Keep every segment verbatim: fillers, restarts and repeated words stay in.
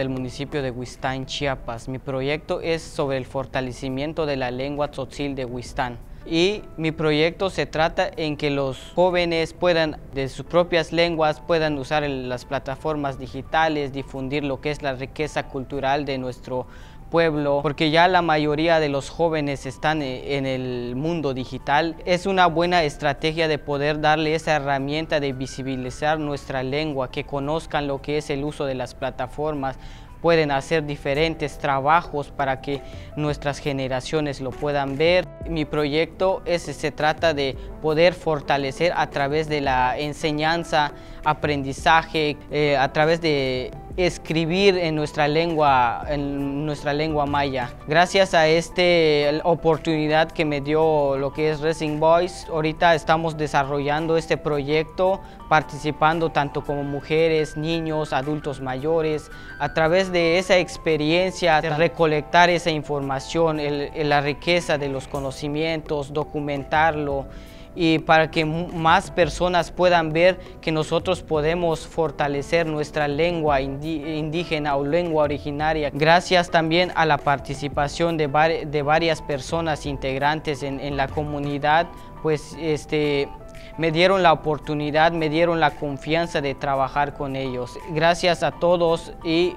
del municipio de Huistán, Chiapas. Mi proyecto es sobre el fortalecimiento de la lengua tzotzil de Huistán. Y mi proyecto se trata en que los jóvenes puedan, de sus propias lenguas, puedan usar las plataformas digitales, difundir lo que es la riqueza cultural de nuestro pueblo, porque ya la mayoría de los jóvenes están en el mundo digital. Es una buena estrategia de poder darle esa herramienta de visibilizar nuestra lengua, que conozcan lo que es el uso de las plataformas, pueden hacer diferentes trabajos para que nuestras generaciones lo puedan ver. Mi proyecto es, se trata de poder fortalecer a través de la enseñanza, aprendizaje, eh, a través de escribir en nuestra lengua, en nuestra lengua maya. Gracias a esta oportunidad que me dio lo que es Rising Boys, ahorita estamos desarrollando este proyecto, participando tanto como mujeres, niños, adultos mayores, a través de esa experiencia, de recolectar esa información, el, la riqueza de los conocimientos, documentarlo, y para que más personas puedan ver que nosotros podemos fortalecer nuestra lengua indígena o lengua originaria. Gracias también a la participación de, var de varias personas integrantes en, en la comunidad, pues este, me dieron la oportunidad, me dieron la confianza de trabajar con ellos. Gracias a todos y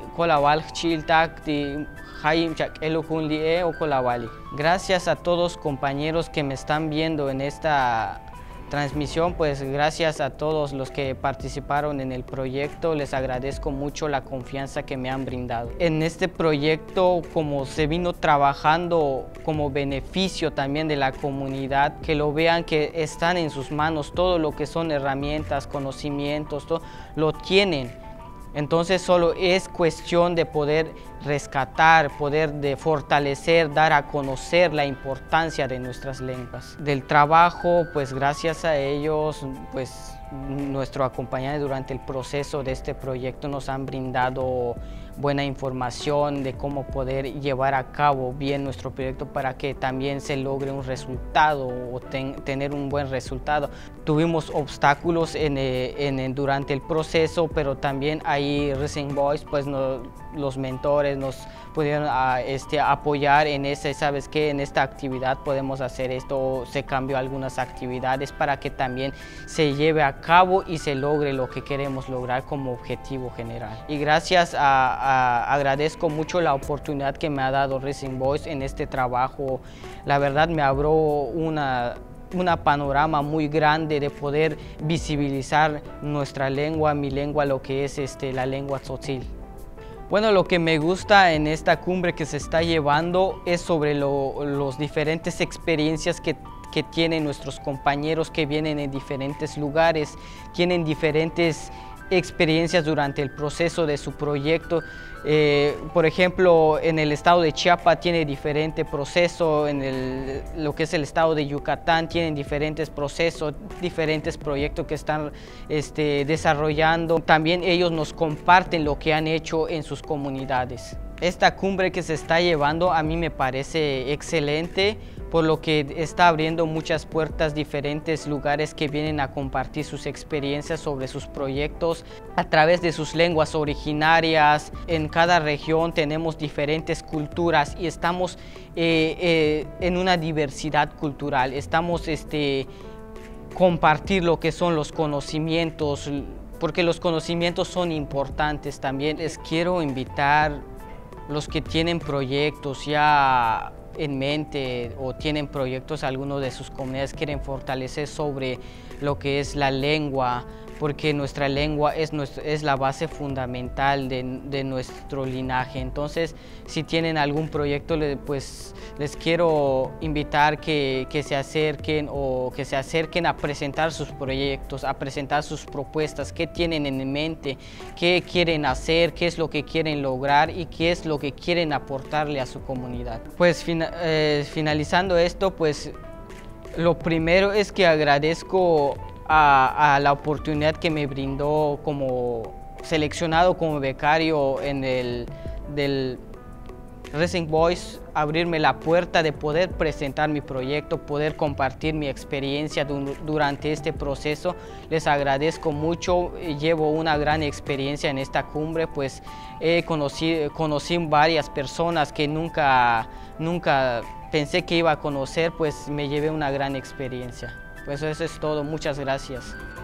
gracias a todos compañeros que me están viendo en esta transmisión, pues gracias a todos los que participaron en el proyecto, les agradezco mucho la confianza que me han brindado. En este proyecto, como se vino trabajando como beneficio también de la comunidad, que lo vean que están en sus manos, todo lo que son herramientas, conocimientos, todo, lo tienen. Entonces solo es cuestión de poder rescatar, poder de fortalecer, dar a conocer la importancia de nuestras lenguas. Del trabajo, pues gracias a ellos, pues nuestro acompañante durante el proceso de este proyecto nos han brindado buena información de cómo poder llevar a cabo bien nuestro proyecto para que también se logre un resultado o ten, tener un buen resultado. Tuvimos obstáculos en, en, durante el proceso, pero también ahí Rising Boys, pues no, los mentores nos pudieron a, este, apoyar en ese, ¿sabes qué? En esta actividad podemos hacer esto, se cambió algunas actividades para que también se lleve a cabo y se logre lo que queremos lograr como objetivo general. Y gracias a, a agradezco mucho la oportunidad que me ha dado Rising Boys en este trabajo. La verdad me abrió una una panorama muy grande de poder visibilizar nuestra lengua, mi lengua, lo que es este, la lengua tzotzil. Bueno, lo que me gusta en esta cumbre que se está llevando es sobre lo, los diferentes experiencias que, que tienen nuestros compañeros que vienen en diferentes lugares, tienen diferentes experiencias durante el proceso de su proyecto. Eh, por ejemplo, en el estado de Chiapas tiene diferente proceso, en el, lo que es el estado de Yucatán tienen diferentes procesos, diferentes proyectos que están este, desarrollando. También ellos nos comparten lo que han hecho en sus comunidades. Esta cumbre que se está llevando a mí me parece excelente, por lo que está abriendo muchas puertas, diferentes lugares que vienen a compartir sus experiencias sobre sus proyectos a través de sus lenguas originarias. En cada región tenemos diferentes culturas y estamos eh, eh, en una diversidad cultural. Estamos este, compartir lo que son los conocimientos, porque los conocimientos son importantes también. Les quiero invitar los que tienen proyectos ya en mente o tienen proyectos, algunos de sus comunidades quieren fortalecer sobre lo que es la lengua, porque nuestra lengua es, nuestro, es la base fundamental de, de nuestro linaje. Entonces, si tienen algún proyecto, pues les quiero invitar que, que se acerquen o que se acerquen a presentar sus proyectos, a presentar sus propuestas, qué tienen en mente, qué quieren hacer, qué es lo que quieren lograr y qué es lo que quieren aportarle a su comunidad. Pues fina, eh, finalizando esto, pues lo primero es que agradezco A, a la oportunidad que me brindó como seleccionado como becario en el del Rising Boys abrirme la puerta de poder presentar mi proyecto, poder compartir mi experiencia durante este proceso. Les agradezco mucho, llevo una gran experiencia en esta cumbre, pues he conocido, conocí varias personas que nunca, nunca pensé que iba a conocer, pues me llevé una gran experiencia. Pues eso es todo, muchas gracias.